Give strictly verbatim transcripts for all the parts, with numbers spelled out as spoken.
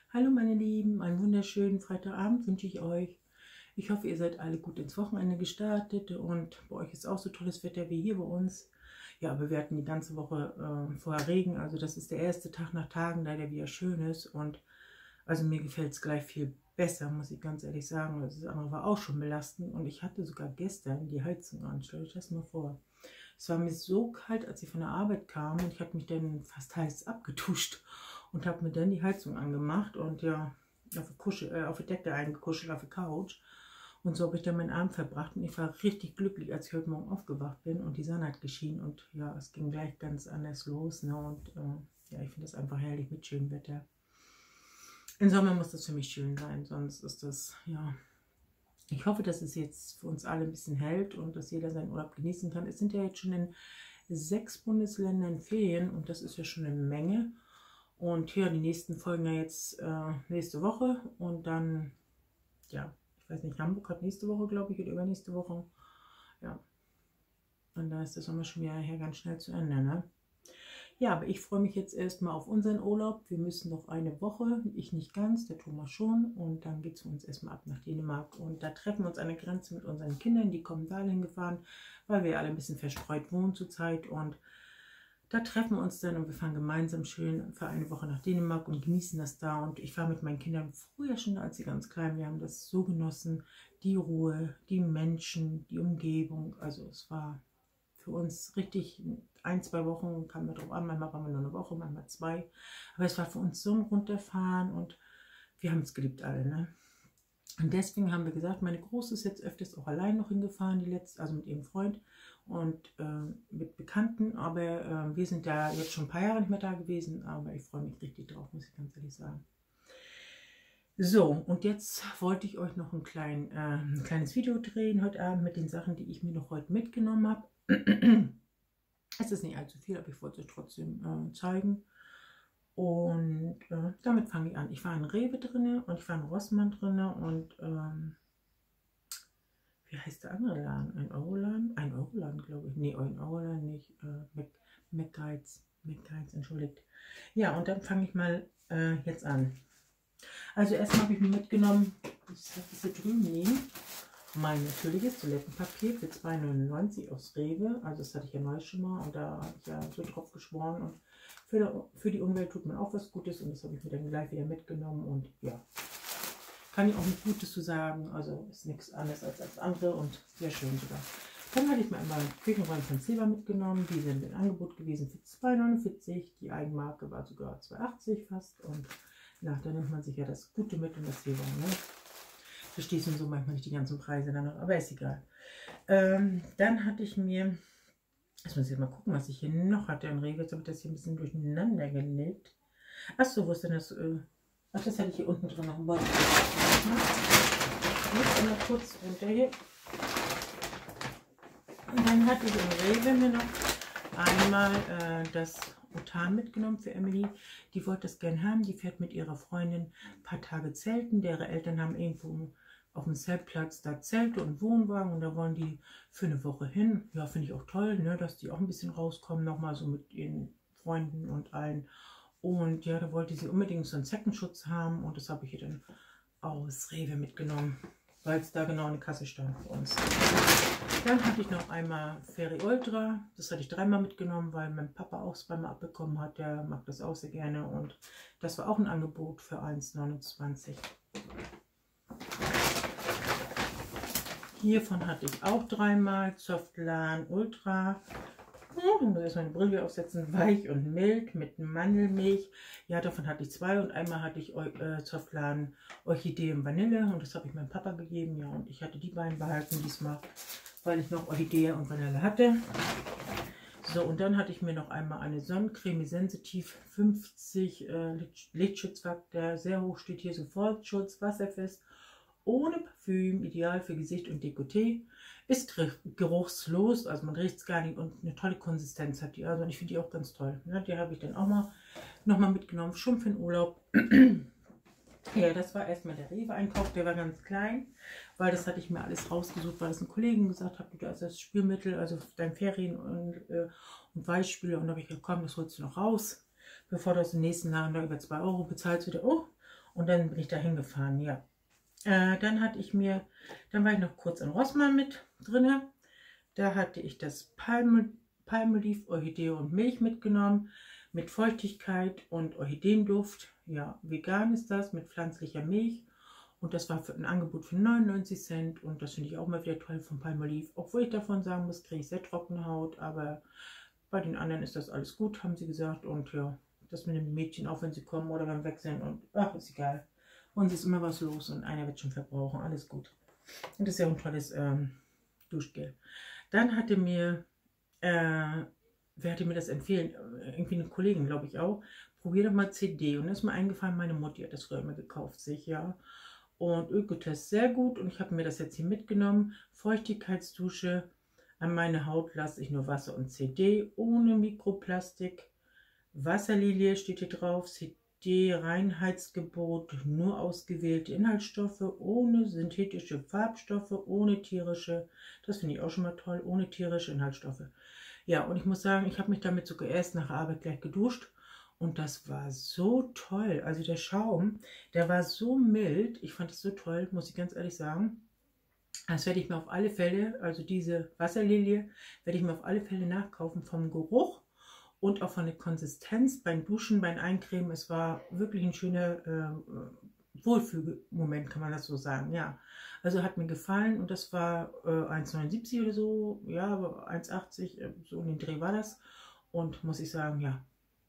Hallo meine Lieben, einen wunderschönen Freitagabend wünsche ich euch. Ich hoffe, ihr seid alle gut ins Wochenende gestartet und bei euch ist auch so tolles Wetter wie hier bei uns. Ja, aber wir hatten die ganze Woche äh, vorher Regen, also das ist der erste Tag nach Tagen, da der wieder schön ist und also mir gefällt es gleich viel besser, muss ich ganz ehrlich sagen. Das andere war auch schon belastend und ich hatte sogar gestern die Heizung an, stellt euch das mal vor. Es war mir so kalt, als ich von der Arbeit kam und ich habe mich dann fast heiß abgeduscht und habe mir dann die Heizung angemacht und ja, auf der, Kuschel, äh, auf der Decke eingekuschelt, auf der Couch. Und so habe ich dann meinen Abend verbracht und ich war richtig glücklich, als ich heute Morgen aufgewacht bin und die Sonne hat geschienen und ja, es ging gleich ganz anders los. Ne? Und äh, ja, ich finde es einfach herrlich mit schönem Wetter. Im Sommer muss das für mich schön sein, sonst ist das, ja, ich hoffe, dass es jetzt für uns alle ein bisschen hält und dass jeder seinen Urlaub genießen kann. Es sind ja jetzt schon in sechs Bundesländern Ferien und das ist ja schon eine Menge. Und hier die nächsten folgen ja jetzt äh, nächste Woche und dann, ja, ich weiß nicht, Hamburg hat nächste Woche, glaube ich, oder übernächste Woche. Ja, und da ist das Sommer schon wieder hier ganz schnell zu Ende, ne? Ja, aber ich freue mich jetzt erstmal auf unseren Urlaub. Wir müssen noch eine Woche, ich nicht ganz, der Thomas schon. Und dann geht es für uns erstmal ab nach Dänemark. Und da treffen wir uns an der Grenze mit unseren Kindern. Die kommen dahin gefahren, weil wir alle ein bisschen verstreut wohnen zurzeit. Und da treffen wir uns dann und wir fahren gemeinsam schön für eine Woche nach Dänemark und genießen das da. Und ich war mit meinen Kindern früher schon, als sie ganz klein waren. Wir haben das so genossen. Die Ruhe, die Menschen, die Umgebung. Also es war für uns richtig ein, zwei Wochen, kam mir drauf an, manchmal waren wir nur eine Woche, manchmal zwei. Aber es war für uns so ein Runterfahren und wir haben es geliebt alle, ne? Und deswegen haben wir gesagt, meine Große ist jetzt öfters auch allein noch hingefahren, die letzte, also mit ihrem Freund und äh, mit Bekannten. Aber äh, wir sind da jetzt schon ein paar Jahre nicht mehr da gewesen, aber ich freue mich richtig drauf, muss ich ganz ehrlich sagen. So, und jetzt wollte ich euch noch ein, klein, äh, ein kleines Video drehen heute Abend mit den Sachen, die ich mir noch heute mitgenommen habe. Es ist nicht allzu viel, aber ich wollte es euch trotzdem äh, zeigen. Und äh, damit fange ich an. Ich war in Rewe drin und ich war in Rossmann drin und ähm, wie heißt der andere Laden? Ein Euroladen? Ein Euroladen, glaube ich. Nee, ein Euroladen nicht. Äh, McGuides. McGuides, entschuldigt. Ja, und dann fange ich mal äh, jetzt an. Also erstmal habe ich mir mitgenommen, das habe ich hier drüben liegen, mein natürliches Toilettenpapier für zwei neunundneunzig aus Rewe. Also das hatte ich ja neu schon mal und da habe ich ja so drauf geschworen. Und für die, für die Umwelt tut man auch was Gutes und das habe ich mir dann gleich wieder mitgenommen. Und ja, kann ich auch nichts Gutes zu sagen. Also ist nichts anderes als das andere und sehr schön sogar. Dann hatte ich mir einmal Küchenrollen von Zewa mitgenommen. Die sind im Angebot gewesen für zwei neunundvierzig. Die Eigenmarke war sogar zwei achtzig fast. Und ja, da nimmt man sich ja das Gute mit und das Zewa, ne? Verstehst du so manchmal nicht die ganzen Preise danach, aber ist egal. Ähm, dann hatte ich mir, jetzt muss ich mal gucken, was ich hier noch hatte in Rewe. Jetzt habe ich das hier ein bisschen durcheinander gelegt. Achso, wo ist denn das? Äh, ach, das hatte ich hier unten drin noch ein Ball. Jetzt einmal kurz runter hier. Und dann hatte ich in Rewe mir noch einmal äh, das Utan mitgenommen für Emily. Die wollte das gern haben. Die fährt mit ihrer Freundin ein paar Tage zelten. Deren Eltern haben irgendwo auf dem Zeltplatz da Zelte und Wohnwagen und da wollen die für eine Woche hin. Ja, finde ich auch toll, ne, dass die auch ein bisschen rauskommen, nochmal so mit ihren Freunden und allen. Und ja, da wollte sie unbedingt so einen Zeckenschutz haben und das habe ich ihr dann aus Rewe mitgenommen, weil es da genau eine Kasse stand für uns. Dann hatte ich noch einmal Fairy Ultra. Das hatte ich dreimal mitgenommen, weil mein Papa auch zweimal abbekommen hat. Der mag das auch sehr gerne. Und das war auch ein Angebot für eins neunundzwanzig. Hiervon hatte ich auch dreimal Softlan Ultra. Ich muss erst meine Brille aufsetzen. Weich und mild mit Mandelmilch. Ja, davon hatte ich zwei. Und einmal hatte ich äh, Softlan Orchidee und Vanille. Und das habe ich meinem Papa gegeben. Ja, und ich hatte die beiden behalten diesmal, weil ich noch Orchidee und Vanille hatte. So, und dann hatte ich mir noch einmal eine Sonnencreme Sensitiv fünfzig äh, Lichtschutzfaktor. Sehr hoch steht hier Sofortschutz, wasserfest, ohne Parfüm, ideal für Gesicht und Dekolleté. Ist geruchslos, also man riecht es gar nicht und eine tolle Konsistenz hat die. Also ich finde die auch ganz toll. Ne? Die habe ich dann auch mal nochmal mitgenommen, schon für den Urlaub. Ja, das war erstmal der Rewe-Einkauf, der war ganz klein, weil das hatte ich mir alles rausgesucht, weil es ein Kollegen gesagt hat, du hast das Spülmittel, also dein Ferien und, äh, und Weichspüler. Und da habe ich gesagt, komm, das holst du noch raus, bevor du aus dem nächsten Laden da über zwei Euro bezahlst wieder. Oh, Und dann bin ich da hingefahren, ja. Äh, dann hatte ich mir, dann war ich noch kurz in Rossmann mit drinne. Da hatte ich das Palme, Palmolive, Orchidee und Milch mitgenommen. Mit Feuchtigkeit und Orchideenduft. Ja, vegan ist das, mit pflanzlicher Milch. Und das war für ein Angebot für neunundneunzig Cent. Und das finde ich auch mal wieder toll von Palmolive. Obwohl ich davon sagen muss, kriege ich sehr trockene Haut. Aber bei den anderen ist das alles gut, haben sie gesagt. Und ja, das mit den Mädchen, auch wenn sie kommen oder beim Weg sind. Und ach, ist egal. Und es ist immer was los und einer wird schon verbrauchen. Alles gut. Und das ist ja auch ein tolles ähm, Duschgel. Dann hatte mir, äh, wer hatte mir das empfehlen? Irgendwie eine Kollegin, glaube ich auch. Probier doch mal C D. Und da ist mir eingefallen, meine Mutti hat das früher immer gekauft, sich, ja. Und Ökotest sehr gut. Und ich habe mir das jetzt hier mitgenommen. Feuchtigkeitsdusche. An meine Haut lasse ich nur Wasser und C D. Ohne Mikroplastik. Wasserlilie steht hier drauf. C D Reinheitsgebot. Nur ausgewählte Inhaltsstoffe. Ohne synthetische Farbstoffe. Ohne tierische. Das finde ich auch schon mal toll. Ohne tierische Inhaltsstoffe. Ja, und ich muss sagen, ich habe mich damit sogar erst nach der Arbeit gleich geduscht. Und das war so toll. Also der Schaum, der war so mild. Ich fand es so toll, muss ich ganz ehrlich sagen. Das werde ich mir auf alle Fälle, also diese Wasserlilie, werde ich mir auf alle Fälle nachkaufen vom Geruch und auch von der Konsistenz beim Duschen, beim Eincremen. Es war wirklich ein schöner äh, Wohlfühlmoment, kann man das so sagen. Ja, also hat mir gefallen und das war äh, eins neunundsiebzig oder so, ja, eins achtzig, äh, so in den Dreh war das. Und muss ich sagen, ja.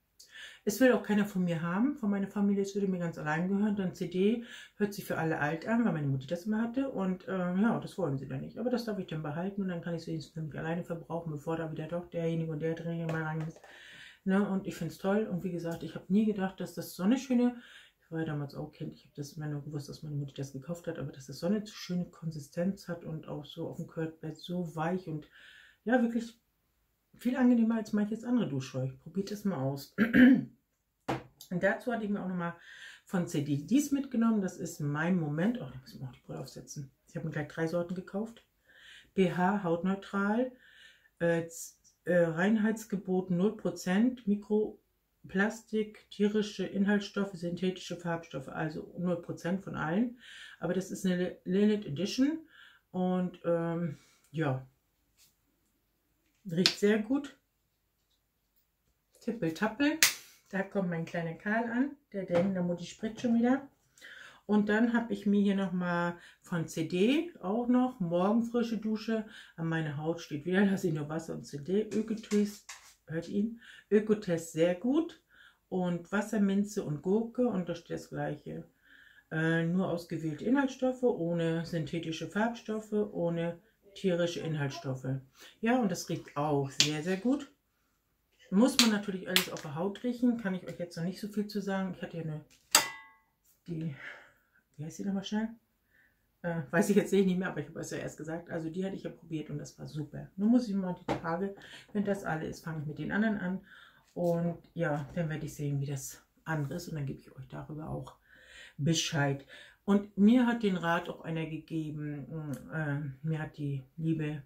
Es will auch keiner von mir haben, von meiner Familie, es würde mir ganz allein gehören. Dann C D hört sich für alle alt an, weil meine Mutti das immer hatte. Und äh, ja, das wollen sie dann nicht. Aber das darf ich dann behalten und dann kann ich es wenigstens für mich alleine verbrauchen, bevor da wieder doch derjenige und der drin mal rein ist. Ne? Und ich finde es toll. Und wie gesagt, ich habe nie gedacht, dass das so eine schöne, ich war ja damals auch Kind, ich habe das immer nur gewusst, dass meine Mutti das gekauft hat, aber dass das so eine schöne Konsistenz hat und auch so auf dem Körperbett so weich und ja, wirklich viel angenehmer als manches andere Duschzeug. Probiert es mal aus. Und dazu hatte ich mir auch nochmal von C D dies mitgenommen. Das ist mein Moment. Oh, da müssen wir auch die Brille aufsetzen. Ich habe mir gleich drei Sorten gekauft. pH hautneutral. Äh, äh, Reinheitsgebot null Prozent. Mikroplastik, tierische Inhaltsstoffe, synthetische Farbstoffe. Also null Prozent von allen. Aber das ist eine Limited Edition. Und ähm, ja. Riecht sehr gut. Tippel-tappel. Da kommt mein kleiner Karl an. Der denkt, der Mutti spricht schon wieder. Und dann habe ich mir hier nochmal von C D auch noch Morgenfrische Dusche. An meiner Haut steht wieder, lasse ich nur Wasser und C D. Ökotest, hört ihn. Ökotest sehr gut. Und Wasserminze und Gurke. Und da steht das gleiche. Äh, nur ausgewählte Inhaltsstoffe, ohne synthetische Farbstoffe, ohne tierische Inhaltsstoffe. Ja, und das riecht auch sehr, sehr gut. Muss man natürlich alles auf der Haut riechen. Kann ich euch jetzt noch nicht so viel zu sagen. Ich hatte ja eine, die, wie heißt die nochmal schnell? Äh, weiß ich jetzt nicht mehr, aber ich habe es ja erst gesagt. Also die hatte ich ja probiert und das war super. Nun muss ich mal die Tage, wenn das alle ist, fange ich mit den anderen an. Und ja, dann werde ich sehen, wie das andere ist. Und dann gebe ich euch darüber auch Bescheid. Und mir hat den Rat auch einer gegeben, äh, mir hat die liebe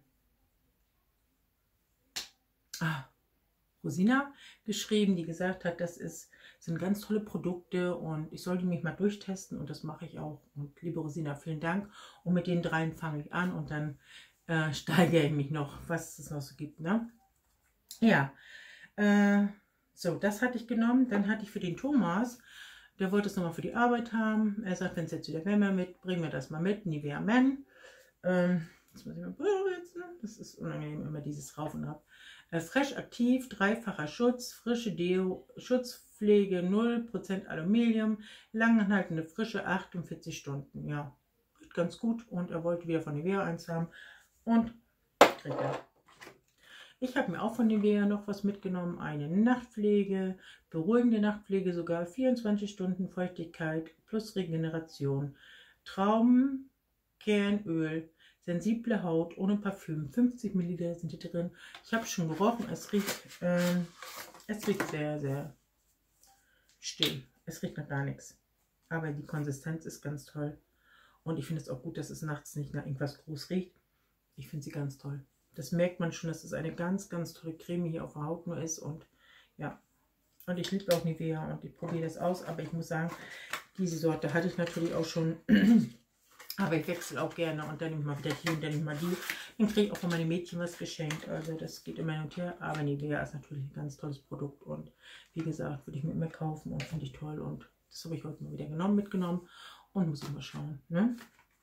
ah, Rosina geschrieben, die gesagt hat, das ist, sind ganz tolle Produkte und ich sollte mich mal durchtesten und das mache ich auch. Und liebe Rosina, vielen Dank. Und mit den dreien fange ich an und dann äh, steigere ich mich noch, was es noch so gibt. Ne? Ja, äh, so, das hatte ich genommen. Dann hatte ich für den Thomas, der wollte es nochmal für die Arbeit haben. Er sagt, wenn es jetzt wieder wärmer wird, bringen wir das mal mit. Nivea Men. Ähm, jetzt muss ich mal Brille setzen. Das ist unangenehm, immer dieses Rauf und Ab. Äh, Fresh aktiv, dreifacher Schutz, frische Deo, Schutzpflege, null Prozent Aluminium, langanhaltende Frische, achtundvierzig Stunden. Ja, geht ganz gut. Und er wollte wieder von Nivea eins haben. Und kriegt er. Ich habe mir auch von Nivea noch was mitgenommen. Eine Nachtpflege, beruhigende Nachtpflege, sogar vierundzwanzig Stunden Feuchtigkeit plus Regeneration. Traubenkernöl, sensible Haut ohne Parfüm. fünfzig Milliliter sind hier drin. Ich habe schon gerochen. Es riecht, äh, es riecht sehr, sehr still. Es riecht nach gar nichts. Aber die Konsistenz ist ganz toll. Und ich finde es auch gut, dass es nachts nicht nach irgendwas groß riecht. Ich finde sie ganz toll. Das merkt man schon, dass es eine ganz, ganz tolle Creme hier auf der Haut nur ist. Und ja, und ich liebe auch Nivea und ich probiere das aus. Aber ich muss sagen, Diese Sorte hatte ich natürlich auch schon. Aber ich wechsle auch gerne und dann nehme ich mal wieder die und dann nehme ich mal die. Dann kriege ich auch von meinen Mädchen was geschenkt. Also das geht immer hin und her. Aber Nivea ist natürlich ein ganz tolles Produkt. Und wie gesagt, würde ich mir immer kaufen und finde ich toll. Und das habe ich heute mal wieder genommen, mitgenommen. Und muss ich mal schauen. Ne?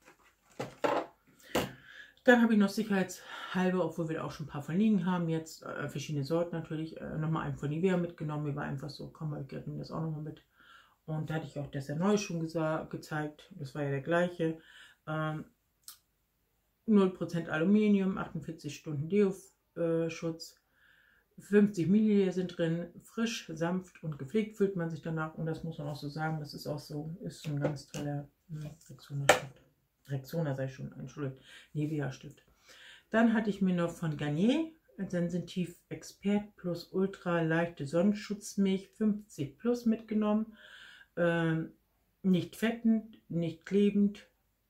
Dann habe ich noch sicherheitshalber, obwohl wir da auch schon ein paar von liegen haben, jetzt äh, verschiedene Sorten natürlich, äh, nochmal einen von Nivea mitgenommen. Mir war einfach so, komm mal, ich nehme das auch nochmal mit. Und da hatte ich auch das ja neu schon gezeigt. Das war ja der gleiche. Ähm, null Prozent Aluminium, achtundvierzig Stunden Deo-Schutz. fünfzig Milliliter sind drin. Frisch, sanft und gepflegt fühlt man sich danach. Und das muss man auch so sagen. Das ist auch so, ist ein ganz toller Rexona-Stift. Rexona sei schon, entschuldigt, Nivea-Stift. Dann hatte ich mir noch von Garnier Sensitiv Expert Plus Ultra leichte Sonnenschutzmilch fünfzig Plus mitgenommen. Ähm, nicht fettend, nicht klebend,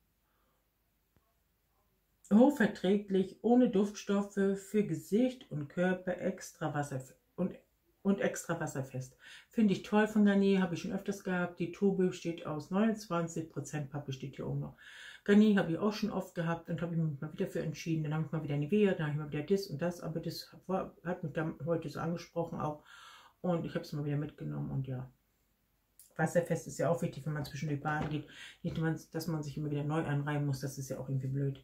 hochverträglich, ohne Duftstoffe, für Gesicht und Körper extra Wasser und, und extra wasserfest. Finde ich toll von Garnier, habe ich schon öfters gehabt. Die Tube besteht aus neunundzwanzig Prozent Pappe, steht hier oben noch. Garnier habe ich auch schon oft gehabt und habe ich mich mal wieder für entschieden. Dann habe ich mal wieder Nivea, dann habe ich mal wieder das und das, aber das war, hat mich dann heute so angesprochen auch und ich habe es mal wieder mitgenommen und ja. Wasserfest ist ja auch wichtig, wenn man zwischendurch baden geht. Nicht, dass man sich immer wieder neu einreiben muss, das ist ja auch irgendwie blöd.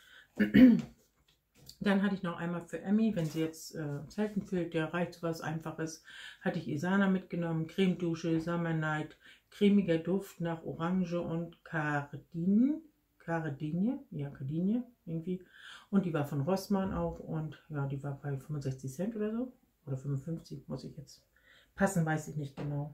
Dann hatte ich noch einmal für Emmy, wenn sie jetzt äh, selten füllt, der reicht so was Einfaches, hatte ich Isana mitgenommen, Cremedusche, Summer Night, cremiger Duft nach Orange und Cardine, Cardine, ja Cardine irgendwie. Und die war von Rossmann auch und ja, die war bei fünfundsechzig Cent oder so, oder fünfundfünfzig, muss ich jetzt passen, weiß ich nicht genau.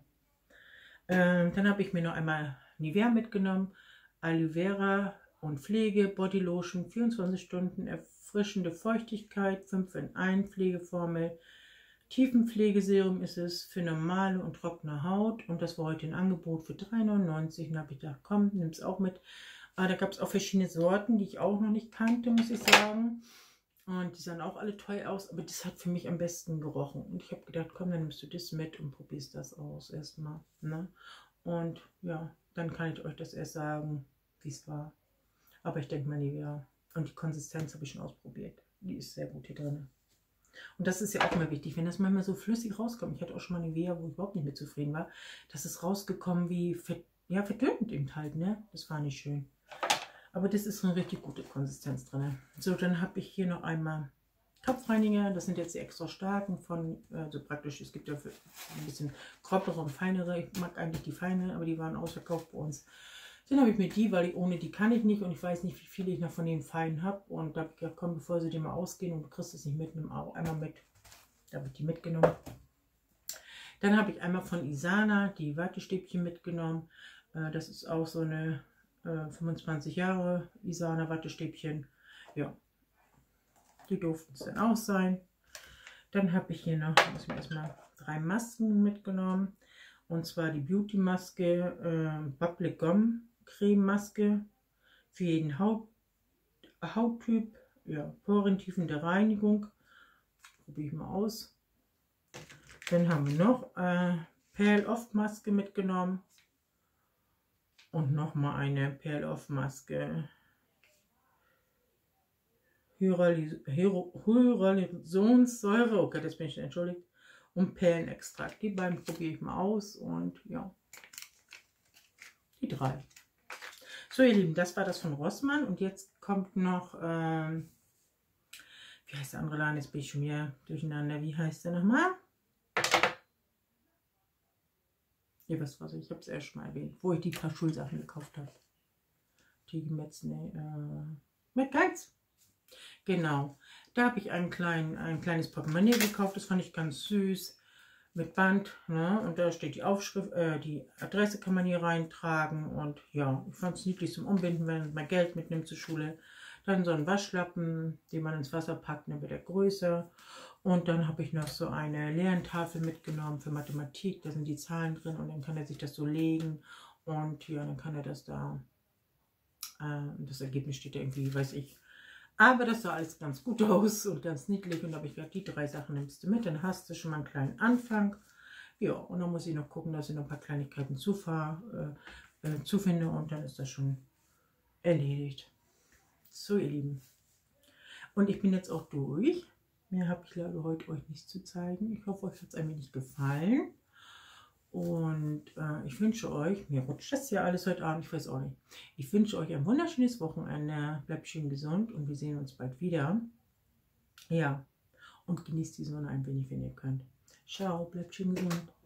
Ähm, dann habe ich mir noch einmal Nivea mitgenommen, Aloe Vera und Pflege, Bodylotion, vierundzwanzig Stunden, erfrischende Feuchtigkeit, fünf in eins Pflegeformel, Tiefenpflegeserum ist es für normale und trockene Haut und das war heute ein Angebot für drei neunundneunzig und da habe ich gedacht, komm, nimm es auch mit. Aber da gab es auch verschiedene Sorten, die ich auch noch nicht kannte, muss ich sagen. Und die sahen auch alle toll aus, aber das hat für mich am besten gerochen. Und ich habe gedacht, komm, dann nimmst du das mit und probierst das aus erstmal. Ne? Und ja, dann kann ich euch das erst sagen, wie es war. Aber ich denke mal, Nivea. Und die Konsistenz habe ich schon ausprobiert. Die ist sehr gut hier drin. Und das ist ja auch immer wichtig, wenn das manchmal so flüssig rauskommt. Ich hatte auch schon mal Nivea, wo ich überhaupt nicht mit zufrieden war. Das ist rausgekommen wie, ja, verdünnt eben halt, ne? Das war nicht schön. Aber das ist eine richtig gute Konsistenz drin. So, dann habe ich hier noch einmal Kopfreiniger. Das sind jetzt die extra starken von, also praktisch, es gibt ja für ein bisschen grobere und feinere. Ich mag eigentlich die feine, aber die waren ausverkauft bei uns. Dann habe ich mir die, weil ich ohne die kann ich nicht und ich weiß nicht, wie viele ich noch von den feinen habe. Und da habe ich gedacht, komm, bevor sie dir mal ausgehen und du kriegst es nicht mit, nimm auch einmal mit. Da habe ich die mitgenommen. Dann habe ich einmal von Isana die Wattestäbchen mitgenommen. Das ist auch so eine fünfundzwanzig Jahre Isana Wattestäbchen. Ja, die durften es dann auch sein. Dann habe ich hier noch, muss ich mir erstmal drei Masken mitgenommen. Und zwar die Beauty Maske, äh, Bubble Gum Creme Maske für jeden Haut, Hauttyp. Ja, porentiefende Reinigung. Probiere ich mal aus. Dann haben wir noch äh, Pearl Off Maske mitgenommen. Und nochmal eine Pearl Off Maske. Hyaluronisäure, okay, das bin ich entschuldigt. Und Perlenextrakt. Die beiden probiere ich mal aus. Und ja, die drei. So, ihr Lieben, das war das von Rossmann. Und jetzt kommt noch, ähm, wie heißt der andere Laden? Jetzt bin ich schon wieder durcheinander. Wie heißt der nochmal? Ihr wisst was, ich habe es erst mal erwähnt, wo ich die paar Schulsachen gekauft habe. Die Metz, ne, äh, mit Geiz. Genau, da habe ich einen kleinen, ein kleines Portemonnaie gekauft, das fand ich ganz süß, mit Band, ne? Und da steht die Aufschrift, äh, die Adresse kann man hier reintragen und ja, ich fand es niedlich zum Umbinden, wenn man Geld mitnimmt zur Schule. Dann so ein Waschlappen, den man ins Wasser packt, dann wird er größer. Und dann habe ich noch so eine Lerntafel mitgenommen für Mathematik, da sind die Zahlen drin und dann kann er sich das so legen und ja, dann kann er das da, äh, das Ergebnis steht irgendwie, weiß ich. Aber das sah alles ganz gut aus und ganz niedlich und da habe ich gedacht, die drei Sachen nimmst du mit, dann hast du schon mal einen kleinen Anfang. Ja, und dann muss ich noch gucken, dass ich noch ein paar Kleinigkeiten zufahre, äh, zufinde und dann ist das schon erledigt. So, ihr Lieben. Und ich bin jetzt auch durch. Mehr habe ich leider heute euch nicht zu zeigen. Ich hoffe, euch hat es ein wenig gefallen. Und äh, ich wünsche euch, mir rutscht das ja alles heute Abend, ich weiß auch nicht. Ich wünsche euch ein wunderschönes Wochenende. Bleibt schön gesund und wir sehen uns bald wieder. Ja, und genießt die Sonne ein wenig, wenn ihr könnt. Ciao, bleibt schön gesund.